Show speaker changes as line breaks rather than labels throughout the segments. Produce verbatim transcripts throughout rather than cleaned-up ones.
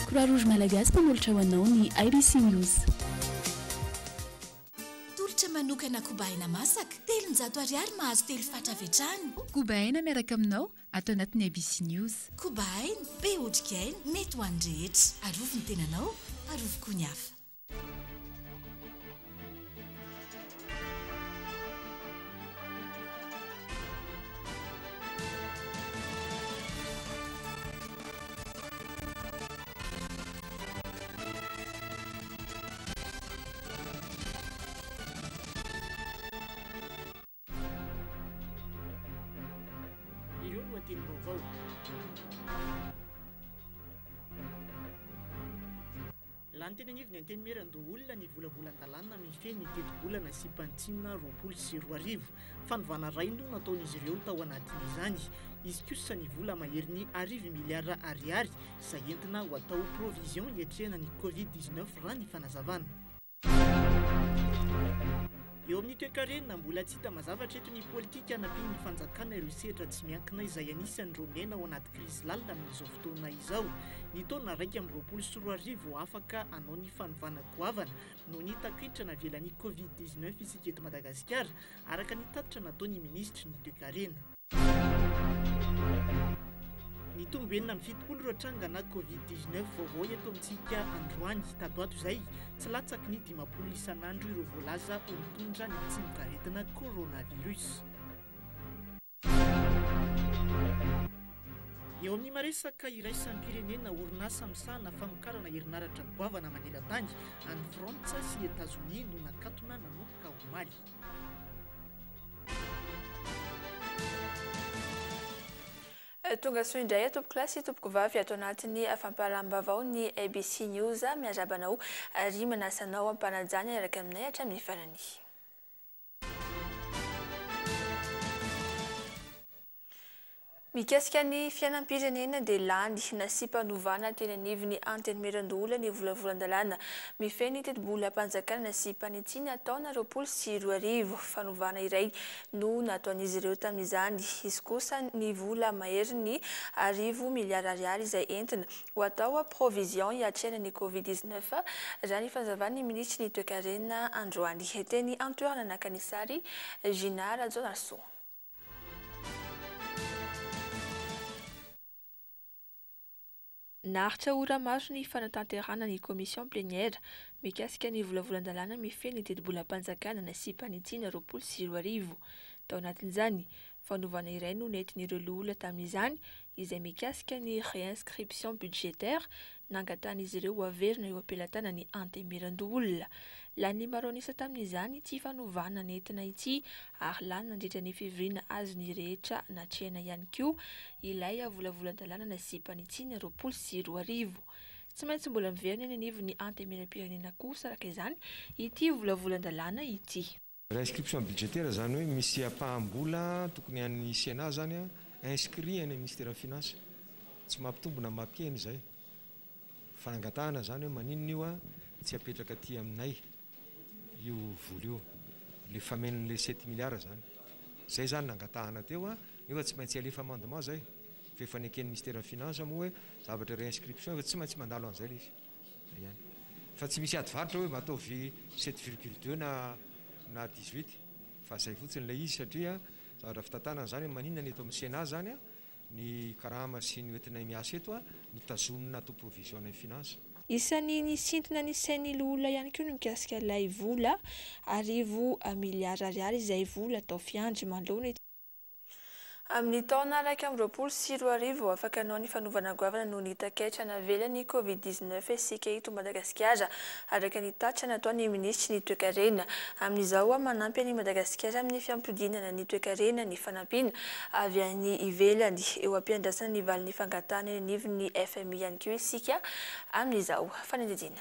Croix-Rouge Malagasy mpamolatra ho anao ny I B C News.
Tolotra manokana kobaina masaka telonjato ariary mahazo telo fatra avy hatrany.
Kobaina miaraka aminao atao anatin'ny I B C News.
Kobaina be otrikaina mety ho an'ny rehetra. Arovo ny tenanao, arovo koa ny hafa.
Laha ny tena anivony anteny meran-doha olona ny volavolan-dalàna mifehy ny teti-bolana sy mpantsina roapolo sy roa arivo. Fanovana iray no nataon'izy ireo tao anatin'izany. Izy kosa ny vola mahery ny arivo miliara ariary izay entina ho atao provision hiatrehana ny covid dix-neuf raha ny fanazavana. Eo amin'ny toe-karena mbola tsy hita mazavatra eto ny politika anampiny ny fanjakana ireo sehatra tsy miankina izay anisan'ireo mena ao anaty krizy lalina amin'izao fotoana izao. Ny taona raika amby roapolo sy roa arivo afaka anao ny fanovana goavana noho ny takitrana avelan'ny covid dix-neuf isika eto Madagasikara araka ny tatitra nataon'ny ministra ny toe-karena. Ny tombenina amin'ny fitopolo roa trangana covid dix-neuf vaovao eto amintsika androany tato ato izay tsy latsaky ny dimapolo isan'andro ireo voalaza ho mitondra ny tsy mikaretina coronavirus. Eo amin'ny maresaka iraisan'ny-pirenena orinasa misahana famokarana herinaratra goavana maneran-tany any Frantsa sy Etazonia no nakatona nanomboka omaly.
Tonga soa indray tompoko klasy tompoko vavy ato anatin'ny fampahalam-bavao ny I B C News miarabanao ary manasanao ampanajany araka aminay hatramin'ny farany. Mikasika ny fiainam-pirenena dia lany nasy-panovana teny anivon'ny anteny meran-doha ny volavolan-dalàna mifehy ny teti-bola mpanjakana sy mpanitsina taona roapolo sy roa arivo. Fanovana iray no nataon'izy ireo tamin'izany. Izy kosa ny vola mahery ny arivo miliara ariary izay entina ho atao provision hiatrehana ny covid dix-neuf raha ny fanazavany ministra ny toe-karena androany. Teny antoerana nakany sary Ginara Jonarso. Naritra ora maro ny fanatanterahana ny komision plénière mikasika ny volavolan-dalàna mifehy ny teti-bola mpanjakana sy mpanitsina roapolo sy roa arivo. Tao anatin'izany fanovana iray no nentin'ireo loholona tamin'izany izay mikasika ny réinscription budgétaire nangatan'izy ireo averina eo ampelantanana ny anteny meran-doha. Lany maronisa tamin'izany ity fanovana nentina ity ary lany nandritra ny fivoriana azony rehetra natrehana ihany koa ilay volavolan-dalàna sy mpanitsina roapolo sy roa arivo. Tsy maintsy mbola miverina ny anivon'ny anteny meram-pirenena kosa araka izany ity volavolan-dalàna ity.
Réinscription budgétaire zany hoe misy apaham-bola tokony an'ny Sénat zany inscrit any ministère des finances. Tsy mampitombona mampiheny zay. Fanangatahana zany hoe maninona io a tsy apetraka aty aminay io vola io le famenon'le sept milliards zany. Zay zany nangatahana teo a nefa tsy maintsy alefa amendement zay. Fa efa neken'ny ministère des finances moa hoe zavatra réinscription tsy maintsy mandalo an'izay le izy. Zay ihany. Fa tsy misy ady varitra hoe mataovy sept virgule deux na na dix-huit fa zay fotsiny ilay izy satria zavatra fitantanana zany maninona ny eto amin'ny Sénat zany a ny karama sy ny entinay miasa eto a no tazomina atao provision ny finance.
Isan'ny nisintona ny sain'ny olona ihany koa no mikasika ilay vola arivo miliara ariary izay vola atao fiandry manoloana amin'ny taona raika amby roapolo sy roa arivo afaka anao ny fanovana goavana noho ny taketra navelan'ny covid dix-neuf isika eto Madagasikara araka ny tatra nataon'ny ministra ny toe-karena. Amin'izao manampy any Madagasikara amin'ny fiampodinana ny toe-karena ny fanampiana avy any ivelany eo ampiandrasana ny valin'ny fangatana ny anivon'ny F M I ihany koa isika amin'izao fanendezina.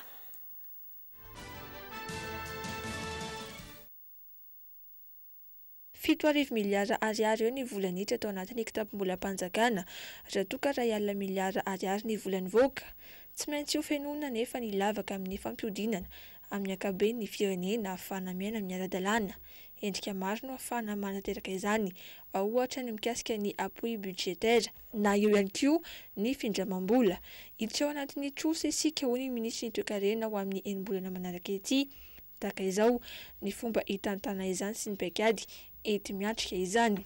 Fito arivo miliara ariary eo ny volan'itra atao anatin'ny kitapo-bola mpanjakana raha toa ka iray alina miliara ariary ny volan'ny voaka. Tsy maintsy ho fenoina nefa ny lavaka amin'ny fampihodinana amin'ny ankabeny ny firenena ahafahana miaina amin'ny ara-dalàna. endrika maro no ahafahana manateraka izany, ao ohatra ny mikasika ny appui budgétaire na eo ihany koa ny findramam-bola. Hiditra ao anatin'ny trosa isika hoy ny ministra toe-karena ho amin'ny enim-bolana manaraka ety. Tahaka izao ny fomba hitantana izany sy ny paikady ety miatrika izany.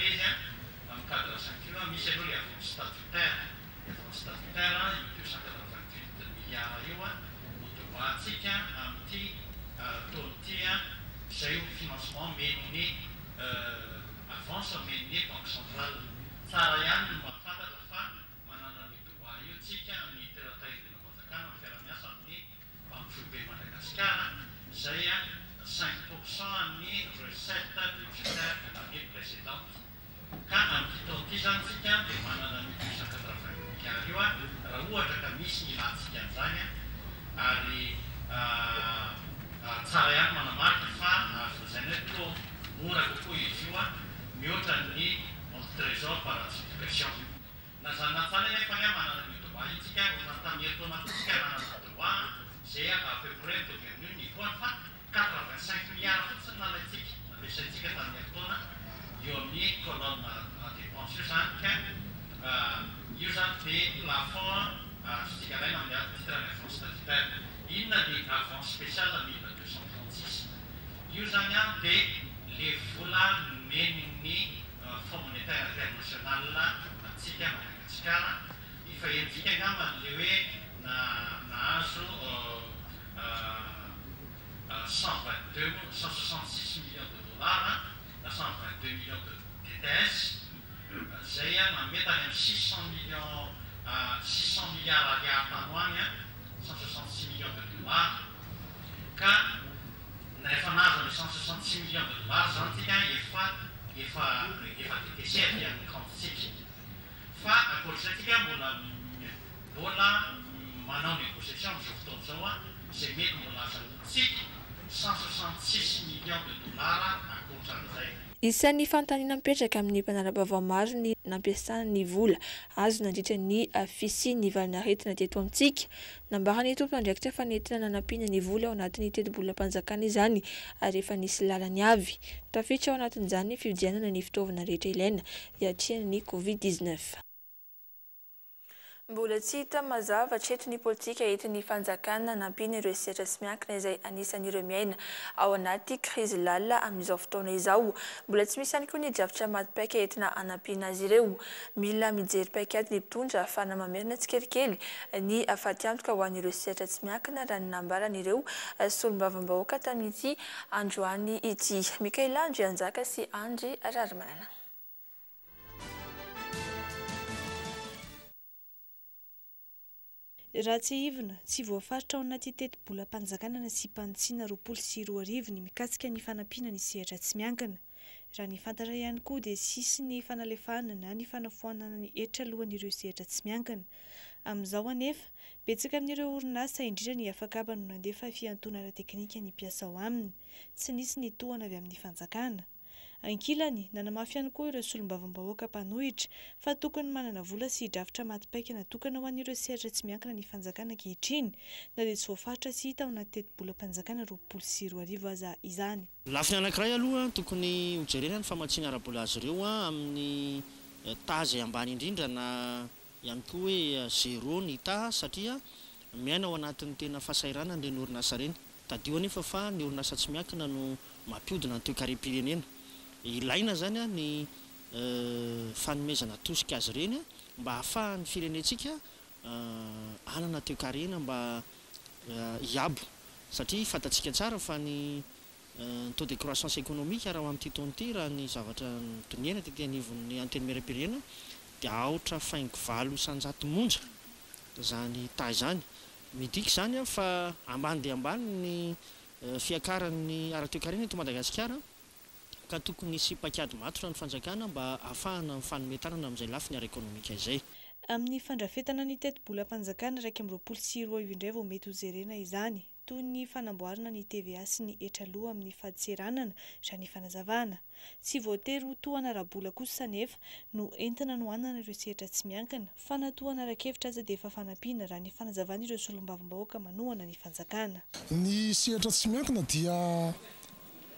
Zay ho financement meniny avance meniny banque centrale tsara ihany no mahafantatra fa manana ny droit io tsika ny teratahidina Manjakana ny fiara-miasa amin'ny banque foibe Madagasikara zay a cinq pourcent ny recette budgétaire de l'année précédente ka amin'ny taonty zany tsika dia manana ny deux cent quatre-vingts milliards io a raha ohatra ka misy ny ilantsika an'izany ary tsara ihany manamarika fa zay ny to mora kokoa izy io a mihoatra ny compte trésor par anticipation na zany natsana nefa ny manana ny droit itsika natamy herintaona fotsika manana droit zay à peu près devenu niveau fa quatre-vingt-cinq milliards fotsiny nalaitsika nampiasaitsika tamin'ny herintaona eo amin'ny colonne dépense io zany ka io zany dia plafond tsika raina amin'ny titre ny avance statutaire inona ny avance spéciale mille deux cent trente-six io zany a dia le vola meniny Fonds monétaire international atsika Madagasikara efa entsika angamba le hoe na nahazo cent vingt-deux cent soixante-six millions de dollars na cent vingt-deux millions de D T S zay a mamety any amin'ny six cent millions six cent milliards ariary tanoany a cent soixante-six millions de dollars ka nefa nahazo ny cent soixante-six millions de dollars zany tsika efa efa efa tetesety amin'ny comptetsika fa akoatr'izay tsika mbola mbola manao négociation amin'izao fotoana zao a zay mety mbola azahoantsika cent soixante-six millions de dollars akoatran'izay.
Isan'ny fanontaniana mipetraka amin'ny mpanara-baovao maro ny nampiasana ny vola azo nandritra ny fisian'ny valinaretina teto amintsika. Nambarany tompo andraikitra fanentina nanampiana ny vola ao anatin'ny teti-bolam-panjakana izany ary efa nisy lalany avy. Tafiditra ao anatin'izany ny fividianana ny fitaovana rehetra ilaina hiatrehana ny covid dix-neuf. Mbola tsy hita mazava hatreto ny politika entin'ny fanjakana nampiana ireo sehatra sy miankina izay anisan'ireo miaina ao anaty krizy lalina amin'izao fotoana izao. Mbola tsy misy ihany koa ny drafitra maty-paika entina hanampiana azy ireo. Mila mijery paikady ny mpitondra ahafahana mamerina tsikelikely ny afaty antoka ho an'ireo sehatra tsy miankina raha ny nambaran'ireo solombavam-bahoaka tamin'ity androany ity. Mikaela Andry Anjaka sy Andry Rarimanana.
Raha tsy hivona, tsy voafaritra ao anaty teti-bolam-panjakana na sy mpantsiana roapolo sy roa arivo ny mikasika ny fanampiana ny sehatra tsy miankina. Raha ny fantatra ihany koa dia sisy ny fanalefahana na ny fanafoanana ny hetra alohan'ireo sehatra tsy miankina. Amin'izao anefa, betsaka amin'ireo orinasa indrindra ny afakaba no nandefa fiantonana teknika ny mpiasa ao aminy. Tsy nisy ny tohana avy amin'ny fanjakana. Ankilany, nanamafy ihany koa ireo solombavam-bahoaka mpanohitra fa tokony manana vola sy drafitra maty-paika natokana ho an'ireo sehatra tsy miankina ny fanjakana ankehitriny na dia tsy voafaritra sy hita ao anaty teti-bolam-panjakana roapolo sy roa arivo aza izany.
Lafiny anankiray aloha tokony hojerena ny famatsiana ara-bola azy ireo amin'ny tazy ambany indrindra na ihany koa hoe zéro ny ta satria miaina ao anatin'ny tena fahasairana ny orinasa ireny. Tadio anefa fa ny orinasa tsy miankina no mampiodina ny toe-karem-pirenena. Ilaina zany a ny fanomezana tosika azy ireny mba hahafahan'ny firenentsika anana toe-karena mba hiabo satria fantatsika tsara fa ny taux de croissance économique raha amin'ity taona ity raha ny zavatra toniana tetỳ anivon'ny anteny miram-pirenena dia aotra faingo valo isanjato monja zany ta zany. Midika zany a fa ambany dia ambany ny fiakaran'ny ara-toe-karena eto Madagasikara ka tokony sy paikady matroka ny fanjakana mba ahafahana mifanometanana amin'izay lafiny ara-ekonomika izay.
Amin'ny fandrafetana ny teti-bolam-panjakana raika amby roapolo sy roa arivo indray vao mety ho jerena izany, toy ny fanamboarana ny T V A sy ny hetra aloha amin'ny faditseranana raha ny fanazavana. Tsy voatery ho tohana ara-bola kosa nefa no entina no hanana ireo sehatra tsy miankina fa natohana ara-kevitra aza dia efa fanampiana raha ny fanazavana ireo solombavam-bahoaka manohana ny fanjakana.
Ny sehatra tsy miankina dia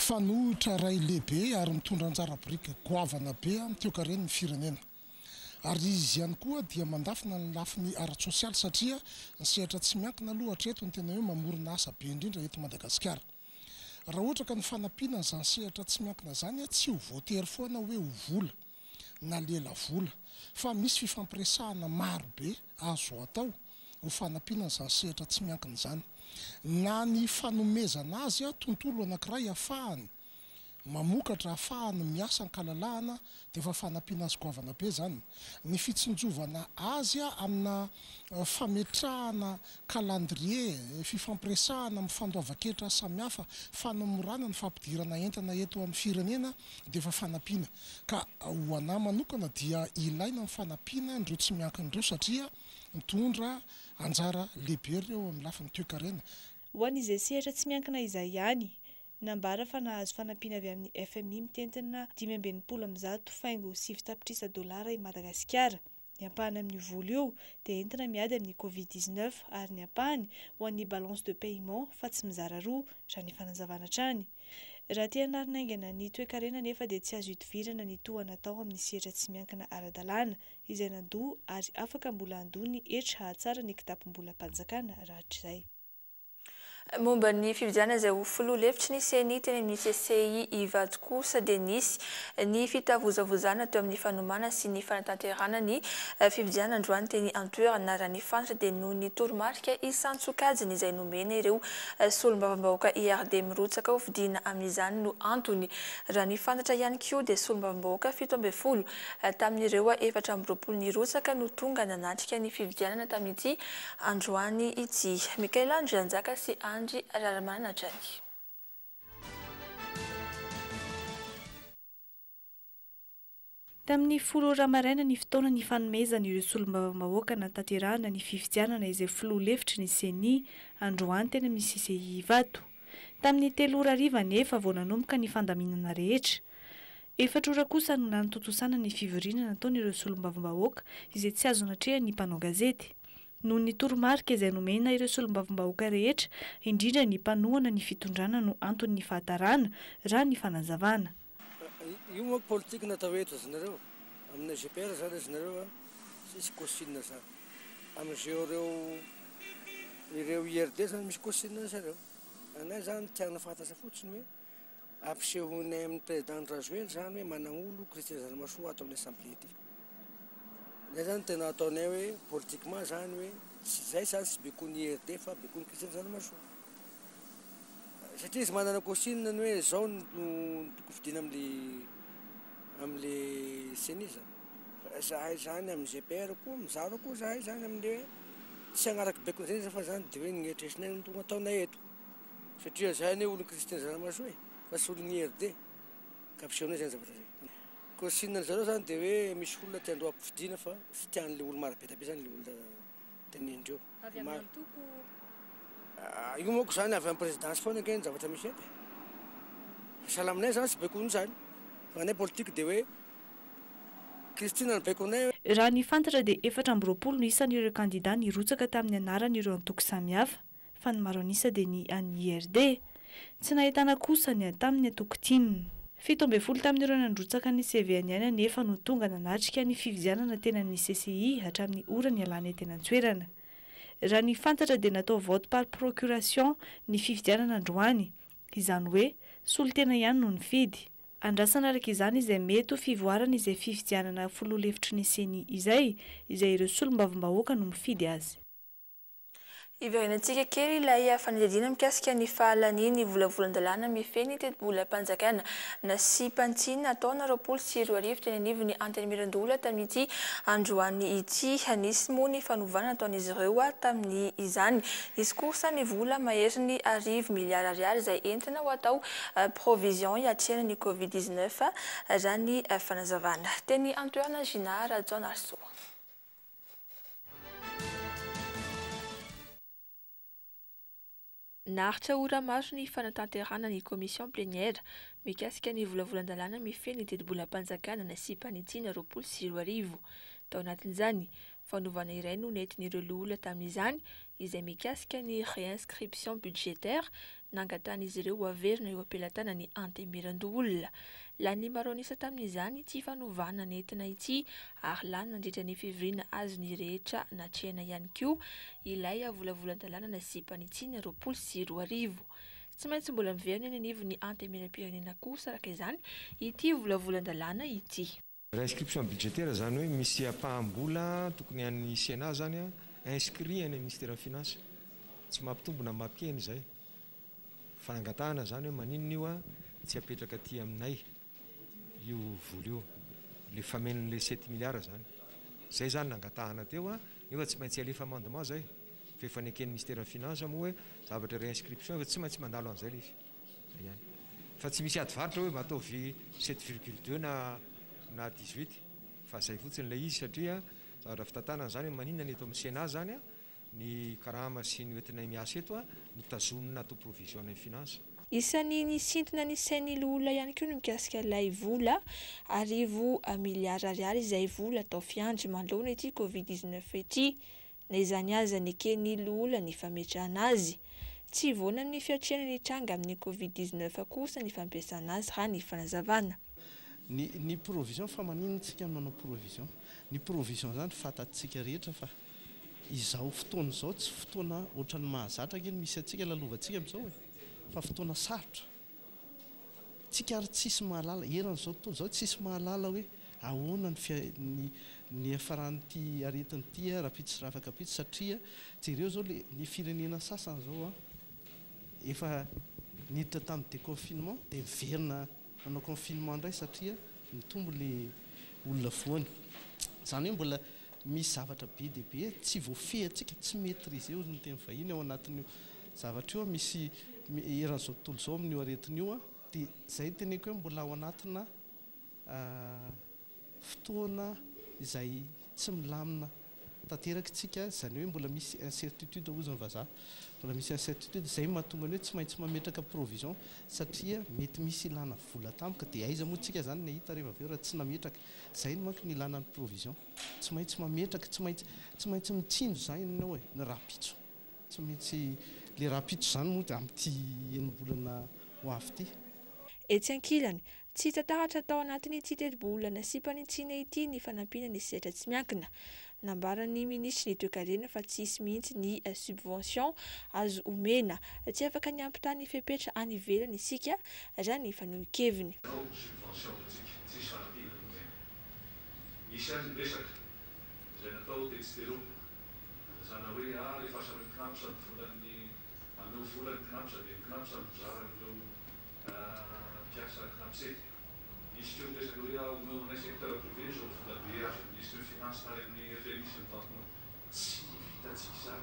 fanohitra ray lehibe ary mitondra anjara borika goavana be am'teokareny ny firenena. Ary izy ihany koa dia mandafina ny lafiny ara-tsosialy satria ny sehatra tsy miankina aloha hatreto ny tena hoe mamorona asa be indrindra eto Madagasikara. Raha ohatra ka ny fanampiana izany sehatra tsy miankina izany tsy ho voatery foana hoe ho vola na lela vola fa misy fifampiresahana maro be azo atao ho fanampiana izany sehatra tsy miankina izany. Na ny fanomezana azy a tontolo anankiray ahafahany mamokatra ahafahany miasa ny kalalahana dia efa fanampiana azy goavana be zany. Ny fitsinjovana azy a amina fametrahana calendrier, fifampiresahana amin'ny fandoavan-kevitra samihafa, fanamorana ny fampidirana entana eto amin'ny firenena dia efa fanampiana. Ka ho anahy manokana dia ilaina ny fanampiana indreo tsy miankina indreo satria mitondra anjara lehibe ireo amin'ny lafiny toe-karena.
Ho an'izay sehatra tsy miankina izay ihany, nambara fa nahazo fanampiana avy amin'ny F M I mitentina dimy amby enimpolo amby zato faingo sivy tapitrisa dolara i Madagasikara. Ny ampahany amin'ny vola io dia entina miady amin'ny covid dix-neuf ary ny ampahany ho an'ny balance de paiement fa tsy mizara roa raha ny fanazavana trany. Raha tia hanarinaingana ny toe-karena nefa dia tsy azo idivirana ny toa natao amin'ny sehatra tsy miankina ara-dalàna izay nandoa ary afaka mbola handoa ny hetra hahatsara ny kitapom-bolam-panjakana rahatr'izay.
Momba ny fividiana izay ho filoha lefitry ny C N I teny amin'ny C C I Ivato kosa dia nisy ny fitavozavozana teo amin'ny fanomana sy ny fanatanterahana ny fividiana androany teny Antoerana raha ny fantatra dia noho ny toromarika isan-tsokajiny izay nomena ireo solombavambahoaka I R D mirotsaka ho fidiana amin'izany no antony. Raha ny fantatra ihany koa dia solombavambahoaka fito ambin'ny folo tamin'ireo efatra amby roapolo ny rotsaka no tonga nanatrika ny fividianana tamin'ity androany ity. Mikaela Andrianjaka sy Andry Raramana Trany.
Tamin'ny folo ora maraina ny fotoana ny fanomezana ireo solombavambahoaka natanterahana ny fifidianana izay filoha lefitry ny C N I androany teny amin'ny C C I Ivato. Tamin'ny telo ora hariva nefa vao nanomboka ny fandaminana rehetra. Efatra ora kosa no nanototosana ny fivoriana nataon'ireo solombavambahoaka izay tsy azo natreha ny mpanao gazety. Noho ny toromarika izay nomena ireo solombavambahoaka rehetra, indrindra ny mpanohana ny fitondrana no antony ny fahatarana raha ny fanazavana.
Io moa politika natao eto zareo amin'ny G P R zany zareo misy caution zany amin'izay ireo ireo I R D zany misy caution zareo. Anay zany tiana fantatra fotsiny hoe ampisehonay amin'ny président Rajoely zany hoe manangolo Christine Zanamasoa atao amin'ny assemblée ety. Nay zany tena ataonay hoe politiquement zany hoe tsy zay zany tsy bekon'ny I R D fa bekon'ny Christine Zanamasoa. Satria izy manana caution ny hoe zao no toko fidina am'le am'le C N I zany. Zahay zany amin'ny G P R koa mizara koa zahay zany amin'le hoe tsy hanaraky bekon'izay fa zany dia hoe ny etresinay no tonga ataonay eto. Satria zahay ne olo Christine Zanamasoa fa tsy olon'ny I R D ka ampisehonay zany zavatra zay. Caution zareo zany dia hoe misy olona tiandreo ampifidiana fa tsy tian'le olo maro be be zany le olona tenendreo.
Avy amin'ny antoko
io moako zany avy amin'ny présidence foana keny zavatra misy eto. Salaminay zany tsy bekon'ny zany. Fa nay politique dia hoe Christine no bekonay.
Raha ny fantatra dia efatra amby roapolo no isan'ireo kandida nirotsaka tamin'ny anaran'ireo antoko samihafa fa ny maro anisa dia ny an'ny I R D. Tsy nahitana kosa ny tamin'ny antoko timina. Fito ambin'ny folo tamin'ireo nandrotsaka ny C V N nefa no tonga nanatrika ny fividianana tena ny C C I hatramin'ny ora ny alana tena Antoerana. Raha ny fantatra dia natao vote par procuration ny fividianana androany. Izany hoe solon-tena ihany no nifidy. Andrasana araka izany izay mety ho fivoarana izay fividianana filoha lefitry ny C N I izay, izay ireo solombavambahoaka no mifidy azy.
Iverenantsika kely ilay fanadihadiana mikasika ny fahalaniany volavolan-dalàna mifehy ny teti-bolam-panjakana na sy pantsina taona roapolo sy roa arivo teny anivy ny antenimiran-dola tamin'ity androany ity. Nisy moa ny fanovana ataon'izy ireo tamin'ny izany. Izy kosa ny vola mahery ny arivo miliara ariary izay entina ho atao provision hiatrehana ny covid dix-neuf raha ny fanazavana. Teny Antoerana Ginara John Arsoa. Naharitra ora maro ny fanatanterahana ny commission plénière mikasika ny volavolan-dalàna mifehy ny teti-bolam-panjakana na sy panitsina roapolo sy roa arivo. Tao anatin'izany Fanaovana iray no nentin'ireo loholona tamin'izany izay mikasika ny réinscription budgétaire nangatan'izy ireo averina eo ampelantanany antemeran-doholona. Lany maronisa tamin'izany ity fanovana nentina ity ary lany nandritra ny fivoriana azony rehetra natrehana ihany koa ilay volavolan-dalàna sy mpanitsina roapolo sy roa arivo. Tsy maintsy mbola miverina ny anivon'ny antemeram-pirenena kosa araka izany ity volavolan-dalàna ity.
Réinscription budgétaire zany hoe misy apahambola tokony an'ny Sénat zany a inscrit any ministère finance tsy mampitombona mampiheny zay fanangatahana zany hoe maninona io a tsy apetraka aty aminay io vola io le famenon'le sept milliards zany zay zany nangatahana teo a nefa tsy maintsy alefa amendement zay fa efa nekeny ministère finance moa hoe zavatra réinscription tsy maintsy mandalo an'izay le izy zay ihany fa tsy misy ady varitra hoe mataovy sept virgule deux na na dix-huit fa zay fotsiny ilay izy satria zavatra fitantanana zany hoe maninona ny eto amin'ny Sénat zany a ny karama sy ny oentinay miasa eto a nitazonina atao provision ny finance.
Isan'ny nisintona ny sain'ny olona ihany koa no mikasika ilay vola arivo miliara ariary izay vola atao fiandry manoloana ity covid dix-neuf ity na izany aza nekeny olona ny fametrahana azy. Tsy voana ny fiatriana ny tranga amin'ny covid dix-neuf kosa ny fampiasana azy raha ny fanazavana.
Ny ny provision fa maninontsika manao provision ny provision zany fantatsika rehetra fa izao fotoana izao tsy fotoana ohatran'ny mahazatra kely misy atsika lalovantsika amin'izao e fa fotoana sarotra tsika ary tsisy mahalala eran'izao tontolo izao tsisy mahalala hoe ahoana ny ny afaran'ity aretin'ity rapitso rafaka pitsy satria jereo zao le ny firenena sasany zao a efa niditra tamin'ny déconfinement dia miverina manao confinement indray satria mitombo le olona voany zany hoe mbola misy zavatra be dia be tsy voafehantsika tsy maîtriser eo ny teny vahiny ao anatin'io zavatra io misy eran'izao tontolo izao amin'io aretin'io a dia zay teneko hoe mbola ao anatina fotoana izay tsy milamina tanteraka tsika zany hoe mbola misy incertitude ozany vazaha mbola misy incertitude zay mahatonga ny hoe tsy maintsy mametraka provision satria mety misy ilana vola tampoka dia aiza moa tsika zany ny hita rehefa aveo raha tsy nametraka zay no manko ny ilana ny provision tsy maintsy mametraka tsy maintsy tsy maintsy mitsinjo zany ianao hoe ny rapitso tsy maintsy le rapitso zany moa dia amin'ity enim-bolana ho avy ity.
Etsy ankilany tsy hitantaratra tao anatin'ny ity teti-bolana sy mpanitsina ity ny fanampiana ny sehatra tsy miankina. Nambaran'ny ministry ny toe-karena fa tsy hisy mihitsy ny subvention azo omena tsy afaka ny ampitany fepetra any ivelany isika raha ny fanehoan-keviny.
Misy azy resaka izay natao tetsidero zana hoe a rehefa asa knapsa ny volan'ny maneo volan'ny knapsa dia knapsa ny bizaran'ireo mpiasa knapsety. Misy keo resaka hoe omeo aminay secteur privé zao vola be azo ministre finance tany amin'ny F M I sy ny tampona tsy vitatsika izany.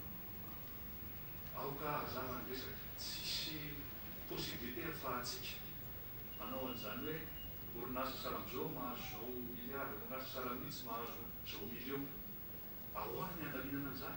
Aoka hazava ny resaka tsisy possibilité ahafahantsika manao an'izany hoe orinasa saram'izao mahazo zao miliary, orinasa saram'itsy mahazo zao million. Ahoana ny andaminana an'izany?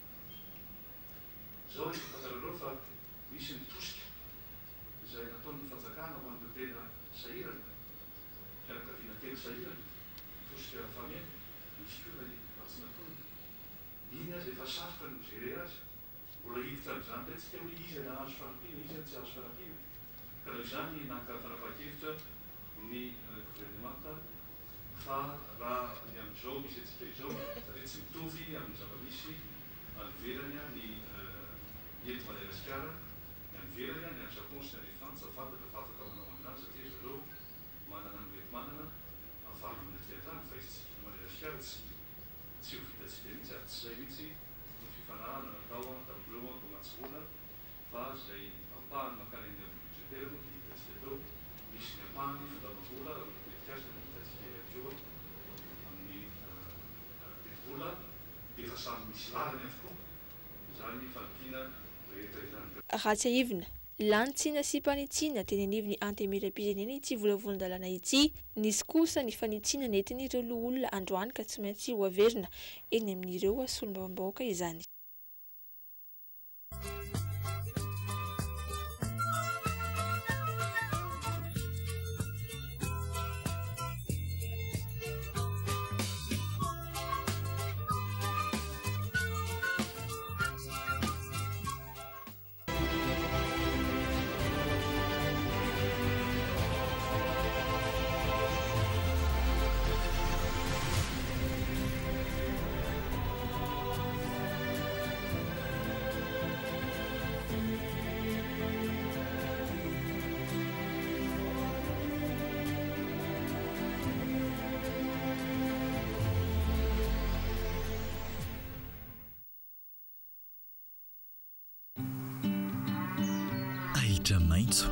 Zao efa fantarareo fa misy ny tosika izay nataon'ny fanjakana ho an'ireo tena sahirana, fianakaviana tena sahirana, tosika famena, misy koa raha tsy natonona. Iny azy efa sarotra ny mijery azy, mbola hiditra amin'izany ilay tsika hoe izy ny azo fanampiana, izy ny tsy azo fanampiana. Ka noho izany naka fanapahan-kevitra ny gouvernemanta fa raha ny amin'izao misy atsika izao satria tsy mitovy amin'ny zava-misy anyvelany ny eto Madagasikara, ny anyvelany ny any Japon sy ny Frantsa fantatra fa afaka manao amin'izany satria zareo manana ny mety manana ahafahan'ny aty an-tany fa izy tsika Madagasikara tsy tsy ho vitatsika mihitsy ary tsy izay mihitsy ny fifanarahana natao tamin'ireo mpamatsovola fa izay ampahany makany amin'ny budgétaire moa dia hitatsika tao misy ny ampahany fitaovam-bola tetikasa ny hitatsika ihany koa amin'ny teti-bola dia efa samy misy lalany avokoa izany fanampiana rehetra izany.
Raha tsy aivina lantsina sy mpanitsina teny anivon'ny antemeram-pirenena ity volavolan-dalàna ity nisy kosa ny fanitsina nentin'ireo loholona androany ka tsy maintsy ho averina eny amin'ireo solombavam-bahoaka izany.
maitso,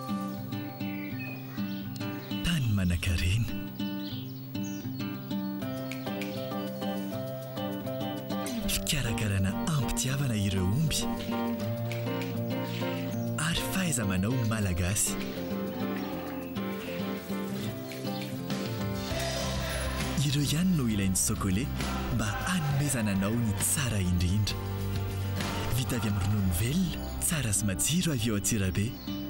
tany manan-karena, fikarakarana ampitiavana ireo omby ary fahaiza-manao malagasy. Ireo ihany no ilain'ny Socolé mba hanomezana anao ny tsara indrindra. Vita avy amin'ny ronono velona, tsara sy matsiro avy eo Antsirabe.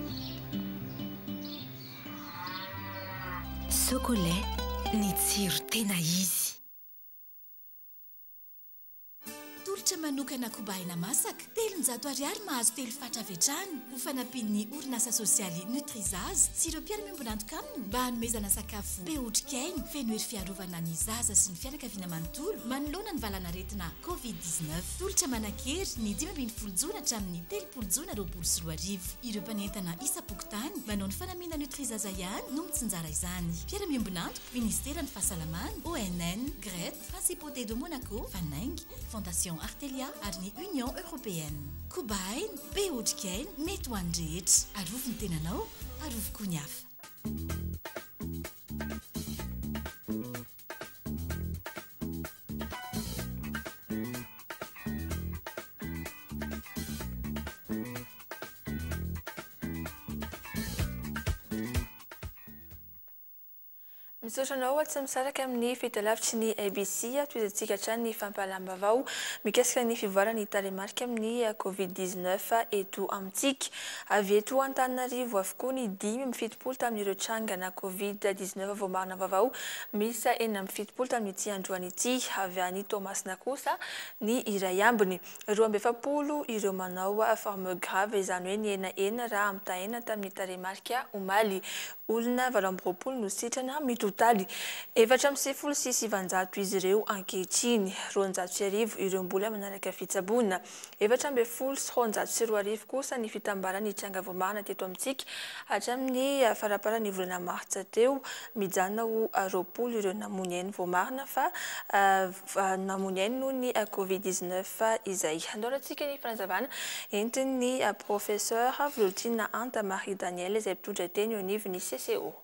Socolé, ny tsiro tena izy. Tolotra manokana kobaina masaka, telonjato ariary mahazo telo fatra avy hatrany. Ho fanampian'ny orinasa sosialy Nutrizaz sy ireo mpiara-miombona antoka aminy mba hanomezana sakafo be otrikaina, feno hery fiarovana ny zaza sy ny fianakaviana manontolo manoloana ny valanaretina covid dix-neuf. Tolotra manan-kery ny dimy ambin'ny folo jona hatramin'ny telopolo jona roapolo sy roa arivo. Ireo mpanentana isam-pokotany manao ny fanamiana Nutrizaz ihany no mitsinjara izany. Mpiara-miombona antoka, Ministeran'ny Fahasalamana, O N N, G R E T, Principauté de Monaco, Faneng, Fondation Artelia ary ny Union Européenne. Kobaina, be otrikaina, mety ho andrehetra. Arovo ny tenanao, arovo koa ny hafa.
Misaotranao tsy misaraka amin'ny fahitalavitry ny A B C toizantsika hatrany ny fampahalam-bavao mikasika ny fivoarana ny taremarika amin'ny covid dix-neuf eto amintsika. Avy eto Antananarivo avokoa ny dimy amby fitopolo tamin'ireo trangana covid dix-neuf vao marina vavao, misy enina amby fitopolo tamin'ity androany ity. Avy any Toamasina kosa ny iray ambiny, roa amby efapolo ireo manao forme grave, izany hoe ny ena ena raha ampitahaina tamin'ny taremarika omaly. Olona valo amby roapolo no sitrana mitotaly, efatra amby sivifolo sy sivanjato izy ireo ankehitriny, roanjato sy arivo ireo mbola manaraka fitsaboana, efatra amby folo sy roanjato sy roa arivo kosa ny fitambarany tranga vao marina teto amintsika hatramin'ny faraparan'ny volana martsa teo, mijanona ho roapolo ireo namonyainy vao marina fa namonyainy noho ny covid dix-neuf izay. Andorantsika ny fanazavana entin'ny professeur Volontina Anta Marie Daniel izay mpitondra teny eo anivon'ny C C O.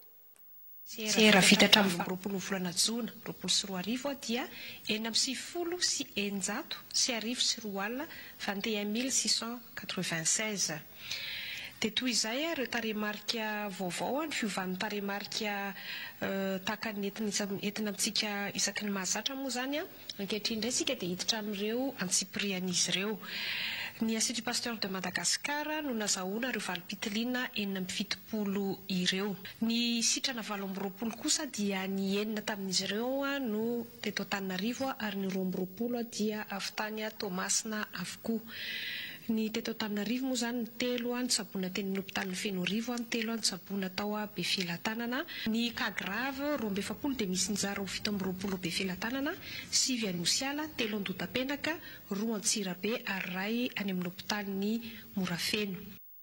Sera vita hatramin'ny roapolo volana jona roapolo sy roa arivo dia enina amby sivifolo sy eninjato sy arivo sy roa alina vingt et un mille six cent quatre-vingt-seize. Dia toy izay ireo taremarika vaovao, ny fiovan'ny taremarika tahaka ny entina amintsika isaky ny mahazatra moa zany ankehitriny indray isika dia hiditra amin'ireo antsipirian'izy ireo. Ny Institut Pasteur de Madagascar no nazahoana ireo valopitiliana enina amby fitopolo ireo. Ny sitrana valo amby roapolo kosa dia ny enina tamin'izy ireo no teto Antananarivo ary ny roa amby roapolo dia avy tany Toamasina avokoa. Ny teto Antananarivo moa zany ny telo ny tsaboana teny hôpitalin'ny Fenorivo, ny telo ny tsaboana tao Befilatanana. Ny cas grave roa amby efapolo dia misy njara ho fito amby roapolo Befilatanana, sivy any Osiala, telo Andotapenaka, roa Antsirabe ary ray any amin'ny hôpitalin'ny Morafeno.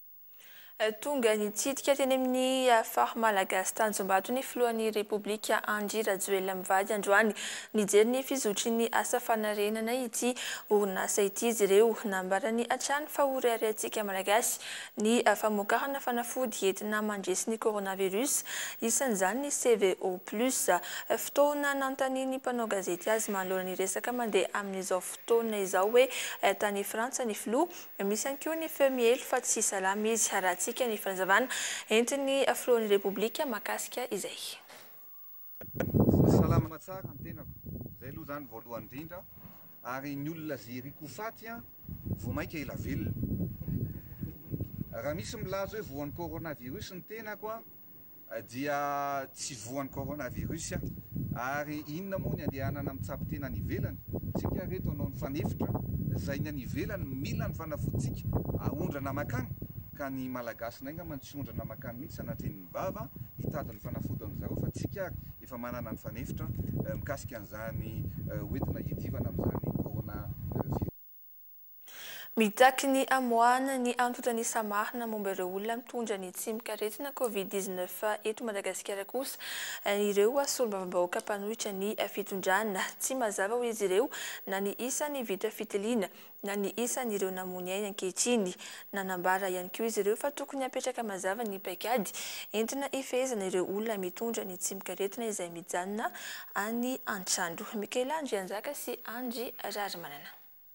Tonga nitsidika teny amin'ny fary malagasy Tanjombato ny filohan'ny Repoblika Andry Rajoelina mivady androany nijery ny fizotry ny asa fanarenana ity orinasa ity izy ireo, nambarany hatrany fa horeharentsika malagasy ny famokarana fanafody entina mandresy ny coronavirus, isan'izany ny C V O plus. Fotoana nanontaniany mpanao gazety azy manoloana ny resaka mandeha amin'izao fotoana izao hoe tany Frantsa ny filo, misy ihany koa ny femiely fa tsy salama izy. Raha ny fanazavana entiny filohan'ny Repoblika makasika izay.
Salama tsara ny tenako, izay aloha zany voalohany indrindra, ary ny olona zeriko faty vao maika ela velona. Raha misy milaza hoe voan'ny coronavirus ny tenako dia tsy voan'ny coronavirus ary inona moa ny andehanana mitsapo tena ny ivelany, tsika reto anao ny fanefitra izay ny any ivelany mila ny fanafoditsika ahondrana makany. Ka ny malagasy nanga mantsy ondrana makany mihitsy sanatria ny bava hitady ny fanafody amin'izareo fa tsika efa manana ny fanefitra mikasika an'izany hoentina hiadivana amin'izany coronavirus.
Mitaky ny amoahana ny antotany samarina momba ireo olona mitondra ny tsimikaretina covid dix-neuf eto Madagasikara kosa ireo solombavambahoaka mpanohitra ny fitondrana tsy mazava ho izy ireo na ny isan'ny vita fitiliana na ny isan'ireo namony ainy ankehitriny nanambara ihany koa izy ireo fa tokony apetraka mazava ny paikady entina ifehezana ireo olona mitondra ny tsimikaretina izay mijanona any Antrandro. Mikaela Andrianjaka sy Andry Rarimanana.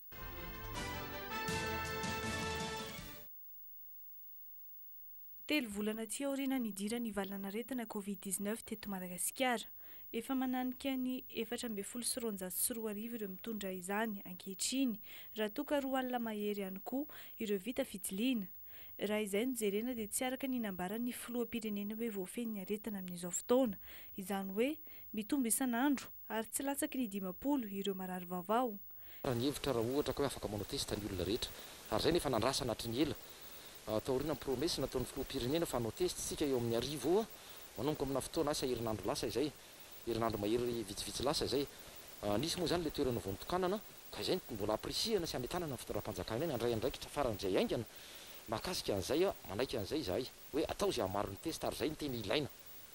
Telo volana tsy aoriana nidira ny valana retina covid dix-neuf teto Madagasikara. Efa mananika ny efatra ambin'ny folo sy roanjato sy roa arivo ireo mitondra izany ankehitriny raha toa ka roa alina mahery ihany koa ireo vita fitiliana. Raha izay no jerena dia tsy araka ny nambaran'ny filoham-pirenena hoe voafeny ny aretina amin'izao fotoana, izany hoe mitombo isan'andro ary tsy latsaky ny dimampolo ireo marary vaovao.
Raha ny hevitra raha ohatra ka hoe afaka manao testa ny olona rehetra ary izay nefa nandrasana hatriny ela taoriana ny promesy nataon'ny filoham-pirenena fa hanao test tsika eo amin'ny arivo eo manomboka amina fotoana asa herinandro lasa izay herinandro mahery vitsivitsy lasa izay nisy moa zany le toerana voantokanana ka izay mbola aprisihana sy ametanana ny fitoeram-panjakana iny andray andraikitra faran'izay aingana mahakasika an'izay manaiky an'izay izahay hoe atao izay hamaro ny test ary izay ny tena ilaina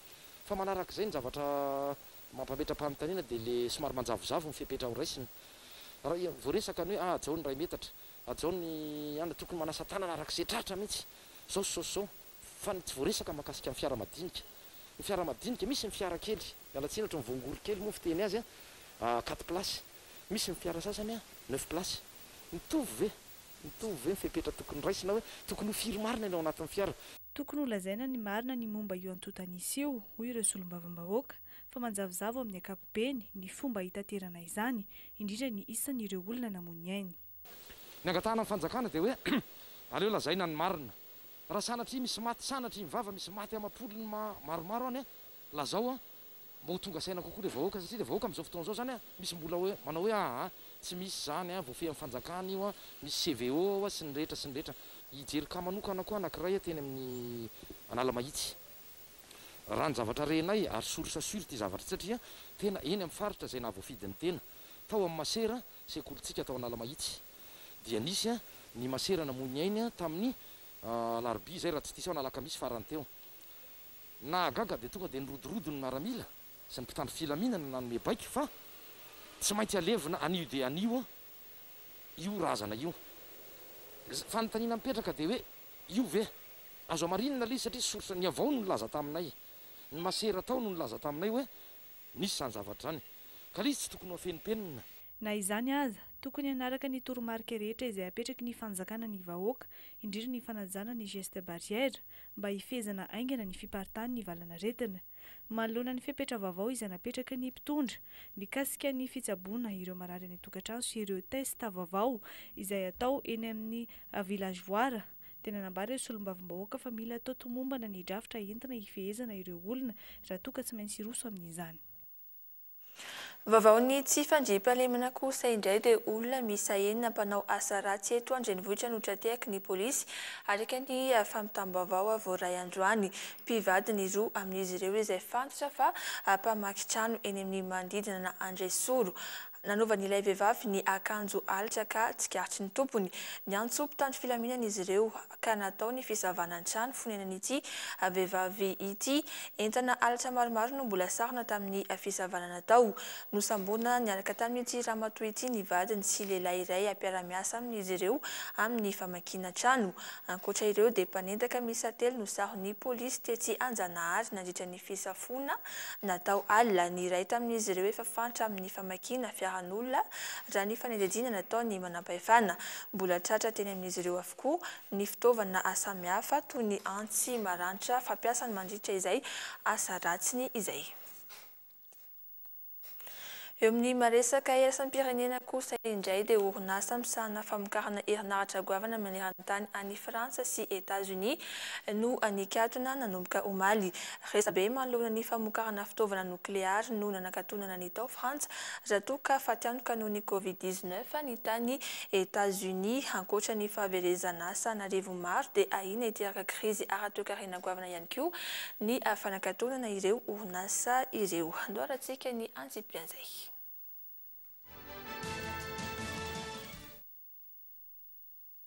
fa manaraka izay ny zavatra mampametra-panontaniana dia le somary manjavozavo ny fipetra ho raisina raha voaresaka ny hoe ah jao ny ray metatra ajao ny ana tokony manasa tanana arak'izay tratra mihitsy zao zao zao fa tsy voaresaka mahakasika ny fiara madinika ny fiara madinika misy ny fiara kely mialatsiny ohatra ny voangory kely moa fiteny azy a quatre place misy ny fiara sasany a neuf place mitovy ve mitovy ve ny fipetra tokony raisina hoe tokony ho firy marina ny ao anatin'ny fiara
tokony ho lazaina ny marina ny momba io antotanisy io hoy ireo solombavambahoaka fa manjavozavo amin'ny ankapobeny ny fomba hitaterana izany indrindra ny isan'ireo olona namony ainy.
Ny angatahana ny fanjakana dia hoe aleo lazaina ny marina raha sanatria misy maty sanatria mivava misy maty amam-polony maromaro any a lazao a mba ho tonga saina kokoa le vahoaka satria le vahoaka amin'izao fotoana izao zany a misy mbola hoe manao hoe aha tsy misy zany a voafehy amin'ny fanjakana io a misy C V O a sy ny rehetra sy ny rehetra hijery ka manokana koa anankiray teny amin'ny Analamahitsy raha ny zavatra renay ary sorsa sur ty zavatra satria tena eny amin'ny faritra izay nahavoafidiny tena tao amin'ny Masera sekolontsika tao Analamahitsy dia nisy a ny Masera namony ainy tamin'ny alarobia zay raha tsy tisy ao na alakamisy farany teo na gaga dia tonga dia nirodorodo ny miaramila sy ny mpitandro filaminana nanome baika fa tsy maintsy alevina anio dia anio io razana io fanontaniana mipetraka dia hoe io ve azo amarinina le izy satria sorsa ny avao no nilaza taminay ny Masera tao no nilaza taminay hoe nisy zany zavatra zany ka izy tsy tokony ho afenimpenina.
Na izany aza tokony hanaraka ny toromarika rehetra izay apetraky ny fanjakana ny vahoaka indrindra ny fanajana ny geste barrière mba hifezana aingana ny fiparitany ny valana retina manoloana ny fepetra vaovao izay napetraka ny mpitondra mikasika ny fitsaboana ireo marary any tokantrano sy ireo test vaovao izay atao eny amin'ny village voara tena nambara ireo solombavambahoaka fa mila atao tomombana ny drafitra entina hifehezana ireo olona raha toka tsy maintsy roso amin'izany.
Vaovao tsy fandriam-pahalemana kosa indray dia olona miisa enina mpanao asa ratsy eto an-drenivohitra notratehaky ny polisy araka ny fampitam-baovao voaray androany mpivadiny roa amin'izy ireo izay fantotra fa mpamaky trano eny amin'ny manodidina na Andresoro nanaovan'ilay vehivavy ny akanjo alitra ka tsikaritry ny tompony ny antso mpitandro filaminana izy ireo ka natao ny fisavanan trano fonenan'ity vehivavy ity entana alitra maromaro no mbola sarona tamin'ny fisavanana tao nosambona niaraka tamin'ity ramatoa ity ny vadiny sy lehilahy iray ampiara-miasa amin'izy ireo amin'ny famakiana trano ankoatra ireo dia mpanendaka miisa telo no sarony polisy tetsy Anjanahary nandritra ny fisafona natao alina ny iray tamin'izy ireo efa fantatra amin'ny famakiana fiaran'olona raha ny fanendadiana natao ny manampahefana mbola tratra teny amin'izy ireo avokoa ny fitaovana samihafa toy ny antsy maranitra fampiasany mandritra izay asa ratsiny izay. Eo amin'ny maresaka iraisam-pirenena kosa indray dia orinasa misahana famokarana herinaratra goavana maneran-tany any Frantsa sy Etats-Unis no nikatona nanomboka omaly. Resabe manoloana ny famokarana fitaovana nukleary no nanakatonana ny tao Frantsa raha toa ka fatianoka noho ny covid dix-neuf ny tany Etats-Unis ankoatra ny fahaverezana asa n'arivo maro dia ahina hiteraka krizy ara-toe-karena goavana ihany koa ny fanakatonana ireo orinasa ireo. Andoarantsika ny antsipian'izay.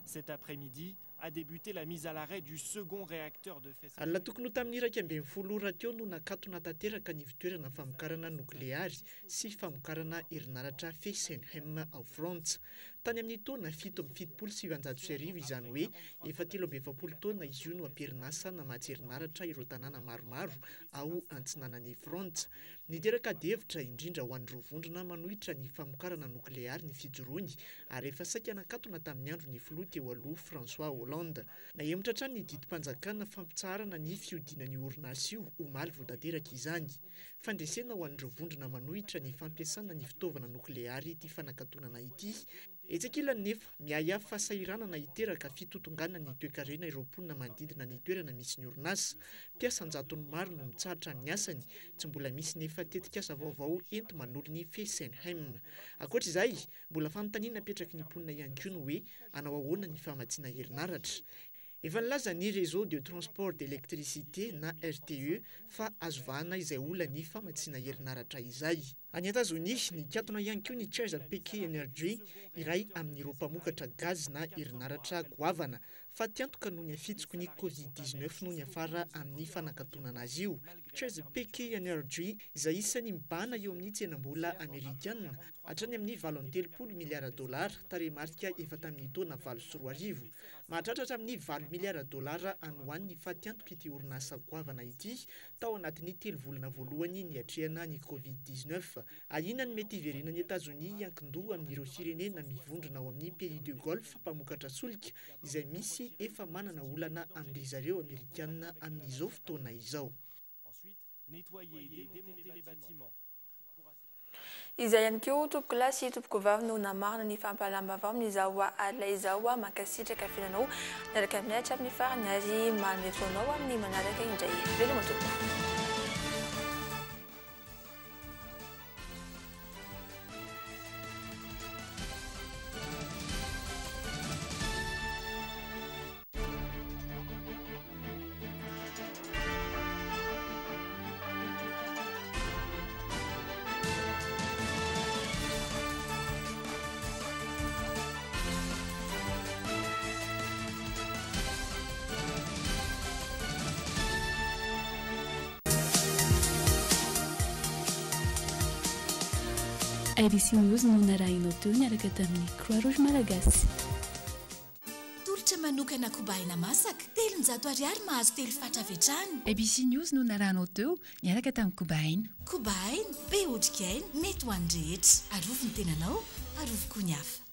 Cet après-midi a débuté la mise à l'arrêt du second réacteur de Fessenheim.
Alina tokony ho tamin'ny iraika ambin'ny folo ora teo no nakatona tanteraka ny fitoerana famokarana nokleary sy famokarana herinaratra Fessenheim ao Frantsa. Tany amin'ny taona fito amby fitopolo sy sivinjato sy arivo izany hoe efa telo amby efapolo taona izy io no ampirinasa namatsy herinaratra ireo tanàna maromaro ao antsinanan'ny Frantsa. Niteraka devitra indrindra ho an'ireo vondrona manohitra ny famokarana nokleary ny fijoroany ary efa saika nakatona tamin'ny andro ny filoha teo aloha François Hollande. Nahemotra hatrany ny didim-panjakana fampitsarana ny fiodinan'ny orinasa io omaly vao tanteraka izany. Fandresena ho an'ireo vondrona manohitra ny fampiasana ny fitaovana nokleary ity fanakatonana ity. Etsakilany nefa miaya fahasahiranana hiteraka fitotonganana ny toe-karena ireo mponina manodidina ny toerana misy ny orinasa. Mpiasan-jatony maro no mitsahatra amin'ny asany, tsy mbola misy nefa tetikasa vaovao ento manolo ny Fessenheim. Ankoatr'izay, mbola fanontaniana apetraky ny mponina ihany koa ny hoe anao ahoana ny famatsiana herinaratra. Efa nilaza ny réseau de transport d'électricité na R T E fa azo vahana izay ola ny famatsiana herinaratra izay. Any Etazonia, nikatona ihany koa ny Chesapeake Energy iray amin'ireo mpamokatra gaz na herinaratra goavana fa tiantoka noho ny afitsoko ny covid dix-neuf noho ny afara amin'ny fanakatonana azy io. Chesapeake Energy izay isany mibahana eo amin'ny tsenam-bola Amerikanina hatrany amin'ny valo amby telopolo miliara dolara tarehimarika efa tamin'ny taona valo sy roa arivo. Mahatratra amin'ny valo miliara dolara anohan'ny fatiantoka ity orinasa goavana ity tao anatin'ny telo volana voalohany ny atrehana ny covid dix-neuf. Ahina ny mety hiverina ny Etazonia iankin-doha amin'ireo firenena mivondrona ao amin'ny pays de Golfe mpamokatra solika izay misy efa manana olana amin'ry zareo Amerikanina amin'izao fotoana izao.
Izay ihany koa tompoko lahy sy tompoko vavy no namarina ny fampahalamba vao amin'izao alina izao mankasitraka fiainanao miaraka amin'ny ahitra amin'ny farany ary mahametronao amin'ny manaraka indray veloma tompoko.
A B C News no narahinao teo niaraka tamin'ny Croix Rouge Malagasy.
Tolotra manokana kobaina masaka telonjato ariary mahazo telo fatra avy hatrany.
A B C News no narahinao teo niaraka tamin'ny kobaina.
Kobaina be otrikaina mety ho an'ny rehetra. Arovy ny tenanao, arovy koa ny hafa.